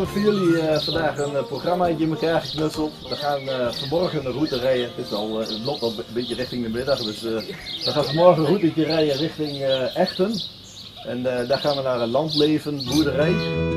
hebben we voor jullie vandaag een programmaatje in elkaar geknutseld. We gaan vanmorgen een route rijden. Het is al, het loopt al een beetje richting de middag, dus we gaan vanmorgen een routetje rijden richting Echten. En daar gaan we naar een landleven boerderij.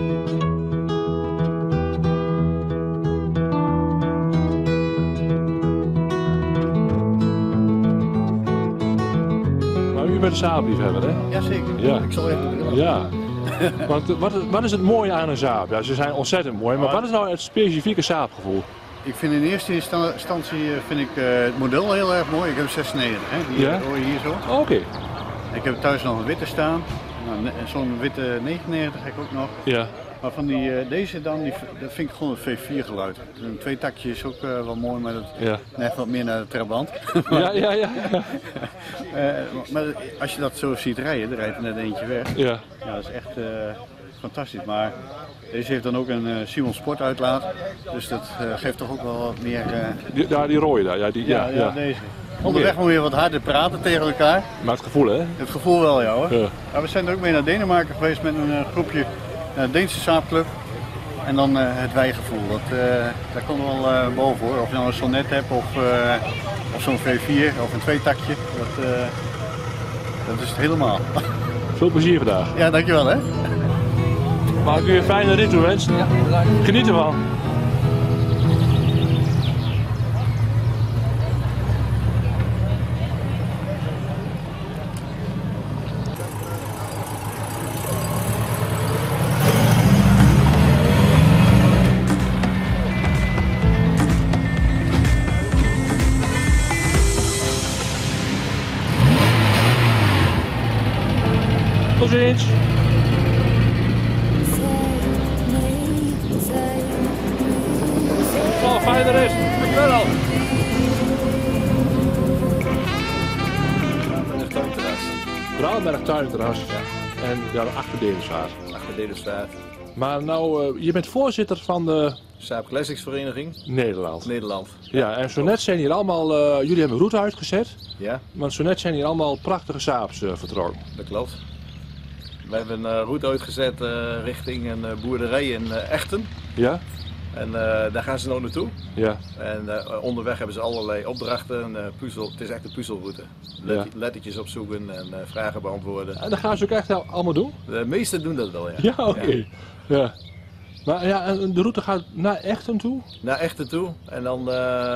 Maar u bent een saapliefhebber, hè? Jazeker, Ja. Ik zal even beginnen. Ja. Want wat is het mooie aan een saap? Ja, ze zijn ontzettend mooi, maar wat is nou het specifieke saapgevoel? Ik vind in eerste instantie het model heel erg mooi. Ik heb een 96, hè? Die Ja? hoor je hier zo. Oh, oké. Ik heb thuis nog een witte staan. Nou, zo'n witte 99 heb ik ook nog. Ja. Maar van deze dan, dat vind ik gewoon een V4 geluid. Een tweetakje is ook wel mooi, maar dat Ja. neigt wat meer naar de trabant. Ja. Maar als je dat zo ziet rijden, er rijdt er net eentje weg. Ja. Ja, dat is echt fantastisch. Maar deze heeft dan ook een Simon Sport uitlaat. Dus dat geeft toch ook wel wat meer... Die rode daar. Ja. Deze. Onderweg moet je wat harder praten tegen elkaar. Maar het gevoel, hè? Het gevoel wel, ja hoor. Ja. Ja, we zijn er ook mee naar Denemarken geweest met een groepje Deense saapclub. En dan het wijgevoel, daar komt wel boven hoor. Of je nou een sonnet hebt of zo'n V4 of een tweetakje. Dat is het helemaal. Veel plezier vandaag. Ja, dankjewel hè. Mag ik u een fijne rit toewensen? Ja, bedankt. Geniet ervan. Tot ziens. Oh, fijne rit. Dankjewel. Het tuinterras. Braalberg tuinterras. Ja. En daar achter Deensvaart. Achter Dedenstraat. Maar nou, je bent voorzitter van de Saab Classics Vereniging Nederland. Nederland. Ja, en zo net zijn hier allemaal, jullie hebben een route uitgezet. Ja, Want zo net zijn hier allemaal prachtige saaps vertrokken. dat klopt. We hebben een route uitgezet richting een boerderij in Echten. Ja? En daar gaan ze nou naartoe. Ja. En onderweg hebben ze allerlei opdrachten. Puzzel. Het is echt een puzzelroute. Ja. Lettertjes opzoeken en vragen beantwoorden. En dat gaan ze ook echt allemaal doen? De meesten doen dat wel, ja. Ja, oké. Ja. Maar ja, en de route gaat naar Echten toe? Naar Echten toe en dan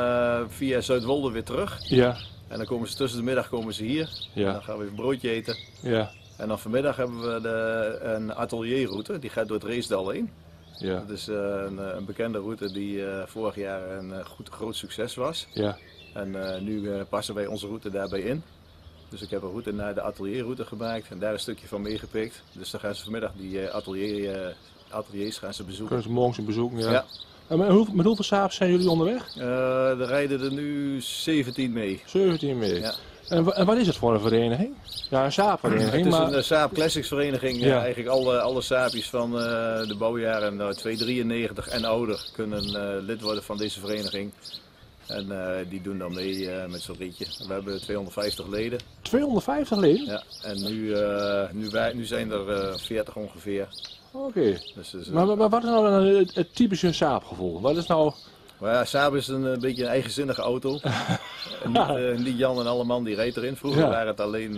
via Zuidwolde weer terug. Ja. En dan komen ze tussen de middag hier. Ja. En dan gaan we even een broodje eten. Ja. En dan vanmiddag hebben we een atelierroute. Die gaat door het Reesdal heen. Ja. Dat is een bekende route die vorig jaar een groot succes was. Ja. En nu passen wij onze route daarbij in. Dus ik heb een route naar de atelierroute gemaakt en daar een stukje van meegepikt. Dus dan gaan ze vanmiddag die ateliers gaan ze bezoeken. Kunnen ze morgens een bezoek? Ja. Ja. En met hoeveel saaps zijn jullie onderweg? Er rijden er nu 17 mee. 17 mee. Ja. En wat is het voor een vereniging? Ja, een saapvereniging. Het is maar... een Saab Classics vereniging. Ja. Eigenlijk alle saapjes van de bouwjaren 293 en ouder kunnen lid worden van deze vereniging. En die doen dan mee met zo'n ritje. We hebben 250 leden. 250 leden? Ja. En nu zijn er 40 ongeveer. Oké. Dus, Maar wat is nou het typische saapgevoel? Wat is nou... Maar ja, Saab is een beetje een eigenzinnige auto. En niet Jan en Alleman die reed erin. Vroeger waren het alleen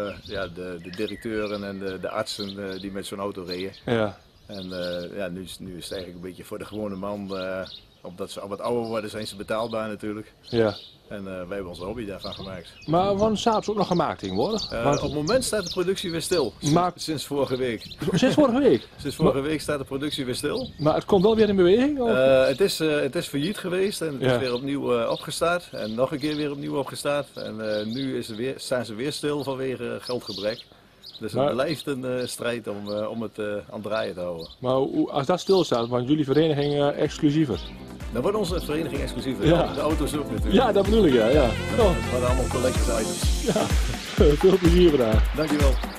de directeuren en de artsen die met zo'n auto reden. Ja. En nu is het eigenlijk een beetje voor de gewone man. Omdat ze al wat ouder worden zijn ze betaalbaar natuurlijk. Ja. En wij hebben onze hobby daarvan gemaakt. Maar worden saaps ook nog gemaakt tegenwoordig? Op het moment staat de productie weer stil. Sinds vorige week. Sinds vorige week? Sinds vorige week staat de productie weer stil. Maar het komt wel weer in beweging? Of? Het is failliet geweest en het is weer opnieuw opgestart. En nog een keer weer opnieuw opgestart. En nu staan ze weer stil vanwege geldgebrek. Dus het blijft een strijd om het aan het draaien te houden. Maar als dat stilstaat, wordt jullie vereniging exclusiever? Dan wordt onze vereniging exclusiever. Ja. De auto's ook natuurlijk. Ja, dat bedoel ik, ja. Het worden allemaal collectors items. Ja, veel plezier vandaag. Dankjewel.